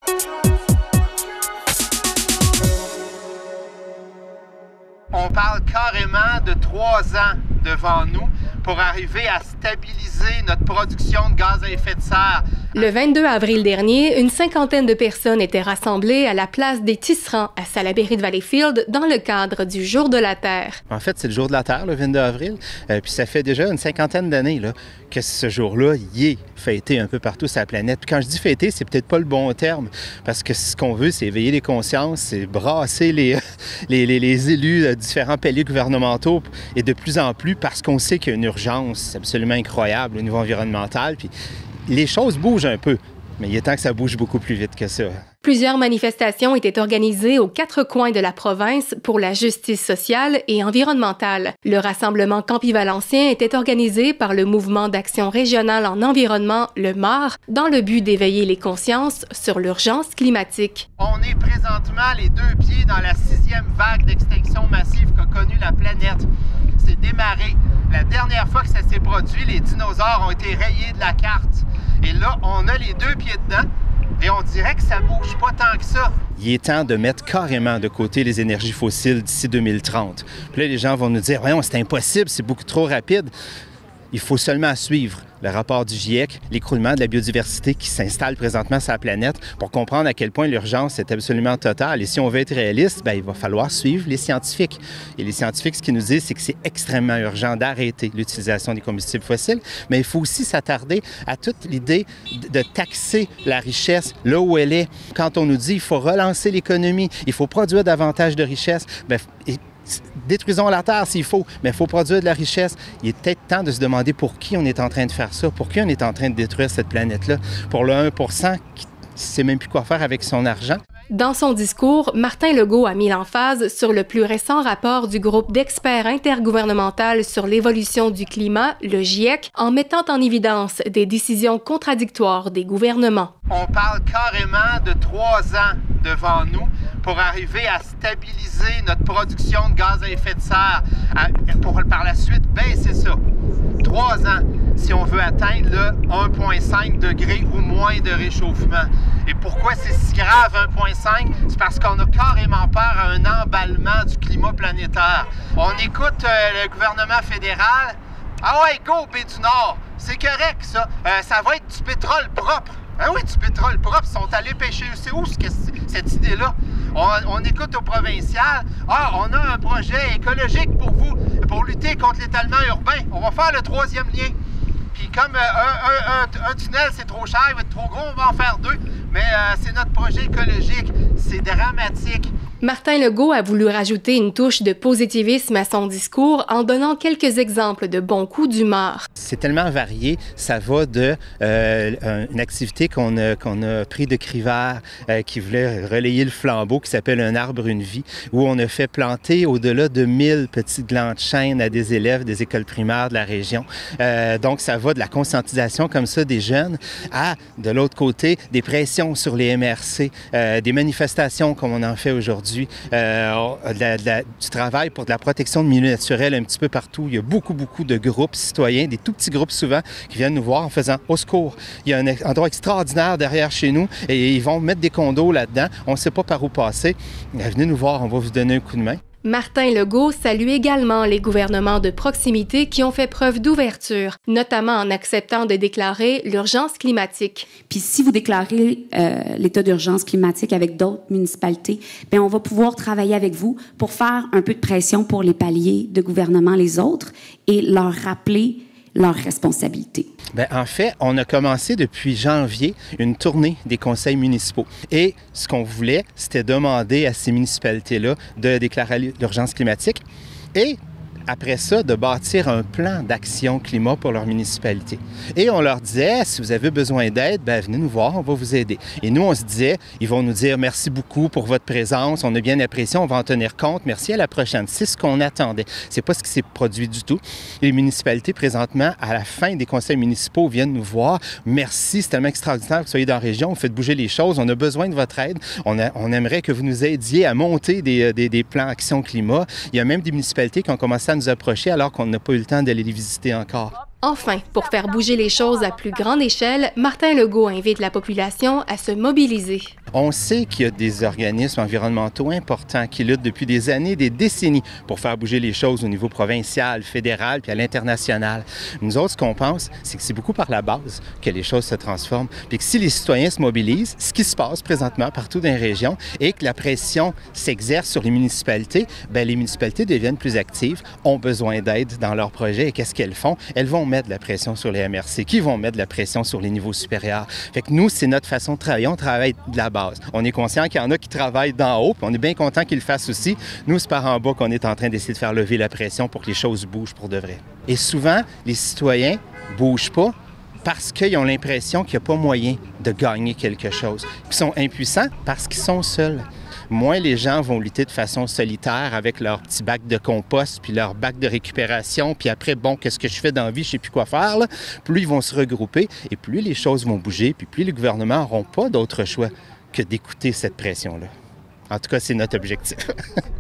On parle carrément de 3 ans devant nous pour arriver à stabiliser notre production de gaz à effet de serre. Le 22 avril dernier, une cinquantaine de personnes étaient rassemblées à la place des Tisserands à Salaberry de Valleyfield dans le cadre du Jour de la Terre. En fait, c'est le Jour de la Terre, le 22 avril. Puis ça fait déjà une cinquantaine d'années là, que ce jour-là, il est fêté un peu partout sur la planète. Puis quand je dis fêter, c'est peut-être pas le bon terme, parce que ce qu'on veut, c'est éveiller les consciences, c'est brasser les élus de différents paliers gouvernementaux, et de plus en plus, parce qu'on sait qu'il y a une urgence absolument incroyable au niveau environnemental. Puis les choses bougent un peu, mais il est temps que ça bouge beaucoup plus vite que ça. Plusieurs manifestations étaient organisées aux 4 coins de la province pour la justice sociale et environnementale. Le rassemblement Campi-Valencien était organisé par le Mouvement d'action régionale en environnement, le MAR, dans le but d'éveiller les consciences sur l'urgence climatique. On est présentement les 2 pieds dans la 6e vague d'extinction massive qu'a connue la planète. C'est démarré. La dernière fois que ça s'est produit, les dinosaures ont été rayés de la carte. Et là, on a les 2 pieds dedans. Et on dirait que ça bouge pas tant que ça. Il est temps de mettre carrément de côté les énergies fossiles d'ici 2030. Puis là, les gens vont nous dire « Voyons, c'est impossible, c'est beaucoup trop rapide ». Il faut seulement suivre le rapport du GIEC, l'écroulement de la biodiversité qui s'installe présentement sur la planète pour comprendre à quel point l'urgence est absolument totale. Et si on veut être réaliste, bien, il va falloir suivre les scientifiques. Et les scientifiques, ce qu'ils nous disent, c'est que c'est extrêmement urgent d'arrêter l'utilisation des combustibles fossiles, mais il faut aussi s'attarder à toute l'idée de taxer la richesse là où elle est. Quand on nous dit qu'il faut relancer l'économie, il faut produire davantage de richesse, bien, détruisons la terre s'il faut, mais il faut produire de la richesse. Il est peut-être temps de se demander pour qui on est en train de faire ça, pour qui on est en train de détruire cette planète-là. Pour le 1 qui ne sait même plus quoi faire avec son argent. Dans son discours, Martin Legault a mis l'emphase sur le plus récent rapport du groupe d'experts intergouvernemental sur l'évolution du climat, le GIEC, en mettant en évidence des décisions contradictoires des gouvernements. On parle carrément de 3 ans devant nous pour arriver à stabiliser notre production de gaz à effet de serre, pour par la suite baisser ça. 3 ans si on veut atteindre le 1,5 degré ou moins de réchauffement. Et pourquoi c'est si grave 1,5? C'est parce qu'on a carrément peur à un emballement du climat planétaire. On écoute le gouvernement fédéral. Ah ouais, go, baie du Nord, c'est correct ça. Ça va être du pétrole propre. Ah oui, du pétrole propre, ils sont allés pêcher. C'est où cette idée-là? On écoute au provincial. Ah, on a un projet écologique pour vous, pour lutter contre l'étalement urbain. On va faire le 3e lien. Puis comme un tunnel, c'est trop cher, il va être trop gros, on va en faire 2. Mais c'est notre projet écologique. C'est dramatique. Martin Legault a voulu rajouter une touche de positivisme à son discours en donnant quelques exemples de bons coups d'humeur. C'est tellement varié. Ça va de une activité qu'on a pris de Crivert qui voulait relayer le flambeau, qui s'appelle Un arbre, une vie, où on a fait planter au-delà de 1000 petits glands de chêne à des élèves des écoles primaires de la région. Donc, ça va de la conscientisation comme ça des jeunes à, de l'autre côté, des pressions sur les MRC, des manifestations comme on en fait aujourd'hui. Du travail pour de la protection de milieux naturels un petit peu partout. Il y a beaucoup de groupes citoyens, des tout petits groupes souvent, qui viennent nous voir en faisant « Au secours! » Il y a un endroit extraordinaire derrière chez nous et ils vont mettre des condos là-dedans. On ne sait pas par où passer. Venez nous voir, on va vous donner un coup de main. Martin Legault salue également les gouvernements de proximité qui ont fait preuve d'ouverture, notamment en acceptant de déclarer l'urgence climatique. Puis si vous déclarez l'état d'urgence climatique avec d'autres municipalités, bien, on va pouvoir travailler avec vous pour faire un peu de pression pour les paliers de gouvernement, les autres, et leur rappeler leurs responsabilités. Bien, en fait, on a commencé depuis janvier une tournée des conseils municipaux. Et ce qu'on voulait, c'était demander à ces municipalités-là de déclarer l'urgence climatique et après ça, de bâtir un plan d'action climat pour leur municipalité. Et on leur disait, si vous avez besoin d'aide, bien, venez nous voir, on va vous aider. Et nous, on se disait, ils vont nous dire merci beaucoup pour votre présence, on a bien apprécié, on va en tenir compte, merci, à la prochaine. C'est ce qu'on attendait. C'est pas ce qui s'est produit du tout. Les municipalités, présentement, à la fin des conseils municipaux, viennent nous voir. Merci, c'est tellement extraordinaire que vous soyez dans la région, vous faites bouger les choses, on a besoin de votre aide. On aimerait que vous nous aidiez à monter des plans action climat. Il y a même des municipalités qui ont commencé à nous approcher alors qu'on n'a pas eu le temps d'aller les visiter encore. Enfin, pour faire bouger les choses à plus grande échelle, Martin Legault invite la population à se mobiliser. On sait qu'il y a des organismes environnementaux importants qui luttent depuis des années, des décennies pour faire bouger les choses au niveau provincial, fédéral puis à l'international. Nous autres, ce qu'on pense, c'est que c'est beaucoup par la base que les choses se transforment. Puis que si les citoyens se mobilisent, ce qui se passe présentement partout dans les régions, et que la pression s'exerce sur les municipalités, bien, les municipalités deviennent plus actives, ont besoin d'aide dans leurs projets. Et qu'est-ce qu'elles font? Elles vont mettre de la pression sur les MRC, qui vont mettre de la pression sur les niveaux supérieurs. Fait que nous, c'est notre façon de travailler. On travaille de la base. On est conscient qu'il y en a qui travaillent d'en haut, puis on est bien content qu'ils le fassent aussi. Nous, c'est par en bas qu'on est en train d'essayer de faire lever la pression pour que les choses bougent pour de vrai. Et souvent, les citoyens ne bougent pas parce qu'ils ont l'impression qu'il n'y a pas moyen de gagner quelque chose. Ils sont impuissants parce qu'ils sont seuls. Moins les gens vont lutter de façon solitaire avec leur petit bac de compost puis leur bac de récupération, puis après, bon, qu'est-ce que je fais dans la vie, je ne sais plus quoi faire, là. Plus ils vont se regrouper et plus les choses vont bouger, puis plus les gouvernements n'auront pas d'autre choix que d'écouter cette pression-là. En tout cas, c'est notre objectif.